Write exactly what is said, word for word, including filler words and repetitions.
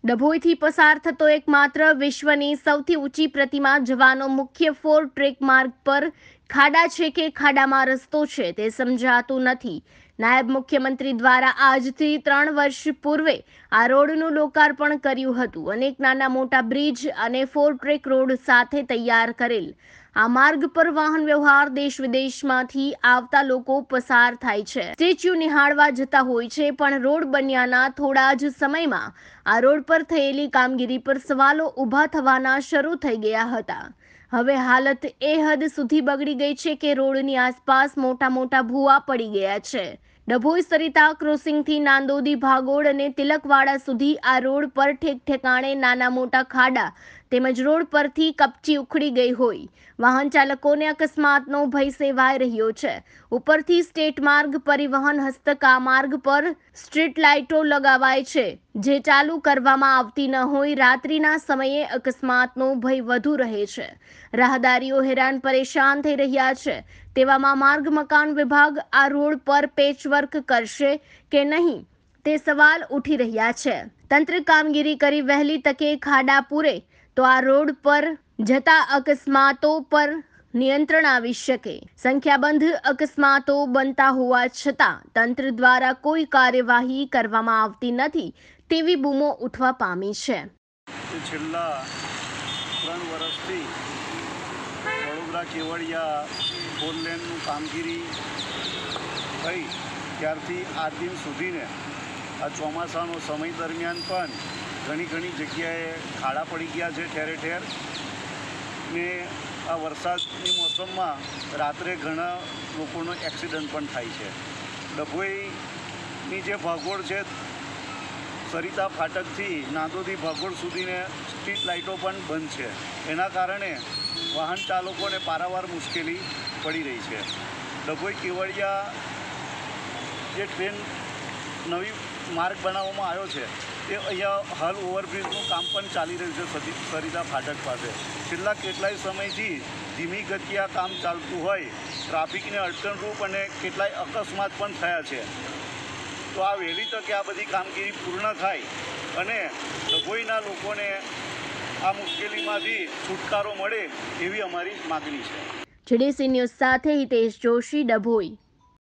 ડભોઈથી પસાર થતો એકમાત્ર વિશ્વની સૌથી ઊંચી પ્રતિમા જવાનો મુખ્ય ફોર ટ્રેક માર્ગ પર ખાડા છે કે ખાડામાં રસ્તો છે તે સમજાતું નથી। નાયબ મુખ્યમંત્રી દ્વારા આજથી ત્રણ વર્ષ પૂર્વે આ રોડનું લોકાર્પણ કર્યું હતું। અનેક નાના મોટા બ્રિજ અને ફોર ટ્રેક રોડ સાથે તૈયાર કરેલ આ માર્ગ પર વાહન વ્યવહાર દેશ વિદેશમાંથી આવતા લોકો પસાર થાય છે। સ્ટેચ્યુ નિહાળવા જતા હોય છે, પણ રોડ બન્યાના થોડા જ સમયમાં આ રોડ પર થયેલી કામગીરી પર સવાલો ઊભા થવાના શરૂ થઈ ગયા હતા। હવે હાલત એ હદ સુધી બગડી ગઈ છે કે રોડની આસપાસ મોટા મોટા ભૂવા પડી ગયા છે। ડભોઈ સરિતા ક્રોસિંગથી નાંદોદી ભાગોળ અને તિલકવાડા સુધી આ રોડ પર ઠેક ઠેકાણે નાના મોટા ખાડા તેમજ રોડ પરથી કપચી ઉખડી ગઈ હોય વાહન ચાલકોને અકસ્માતનો ભય સેવાઈ રહ્યો છે। ઉપરથી સ્ટેટ માર્ગ પરિવહન હસ્તક આ માર્ગ પર સ્ટ્રીટ લાઇટો લગાવાય છે, જે ચાલુ કરવામાં આવતી ન હોય। રાત્રિના સમયે અકસ્માતનો ભય વધુ રહે છે। રાહદારીઓ હેરાન પરેશાન થઈ રહ્યા છે। તેવામાં માર્ગ મકાન વિભાગ આ રોડ પર પેચવર્ક કરશે કે નહીં તે સવાલ ઉઠી રહ્યા છે। તંત્ર કામગીરી કરી વહેલી તકે ખાડા પૂરે તો આ રોડ પર જતા અકસ્માતો પર નિયંત્રણ આવી શકે। સંખ્યાબંધ અકસ્માતો બનતા હોવા છતાં તંત્ર દ્વારા કોઈ કાર્યવાહી કરવામાં આવતી નથી તેવી બૂમો ઉઠવા પામી છે। છેલ્લા ત્રણ વર્ષથી વડોદરા કેવડિયા ફોર લેનનું કામગીરી થઈ ત્યારથી આજ દિન સુધીને આ ચોમાસાનો સમય દરમિયાન પણ ઘણી ઘણી જગ્યાએ ખાડા પડી ગયા છે ઠેરે ઠેર ને આ વરસાદની મોસમમાં રાત્રે ઘણા લોકોનો એક્સિડન્ટ પણ થાય છે। ડભોઈની જે ભાગોળ છે સરિતા ફાટકથી નાંદોદી ભાગોળ સુધીને સ્ટ્રીટ લાઇટો પણ બંધ છે। એના કારણે વાહન ચાલકોને પારાવાર મુશ્કેલી પડી રહી છે। ડભોઈ કેવડિયા જે ટ્રેન નવી માર્ગ બનાવવામાં આવ્યો છે તે અહીંયા હાલ ઓવરબ્રિજનું કામ પણ ચાલી રહ્યું છે સરિતા ફાટક પાસે। છેલ્લા કેટલાય સમયથી ધીમી ગતિએ આ કામ ચાલતું હોય ટ્રાફિકને અડચણરૂપ અને કેટલાય અકસ્માત પણ થયા છે। તો આ વહેલી તકે આ બધી કામગીરી પૂર્ણ થાય અને ડભોઈના લોકોને આ મુશ્કેલીમાંથી છુટકારો મળે એવી અમારી માગણી છે। જેડીસી ન્યૂઝ સાથે હિતેશ જોશી, ડભોઈ।